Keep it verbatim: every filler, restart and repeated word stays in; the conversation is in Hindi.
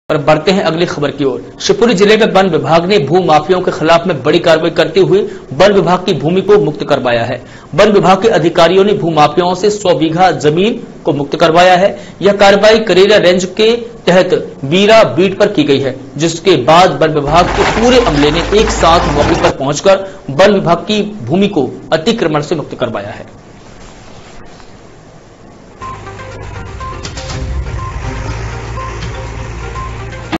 और बढ़ते हैं अगली खबर की ओर। शिवपुरी जिले में वन विभाग ने भू माफियाओं के खिलाफ में बड़ी कार्रवाई करते हुए वन विभाग की भूमि को मुक्त करवाया है। वन विभाग के अधिकारियों ने भू माफियाओं से सौ बीघा जमीन को मुक्त करवाया है। यह कार्रवाई करेरा रेंज के तहत बीरा बीट पर की गई है, जिसके बाद वन विभाग के पूरे अमले ने एक साथ मौके पर पहुंचकर वन विभाग की भूमि को अतिक्रमण से मुक्त करवाया है।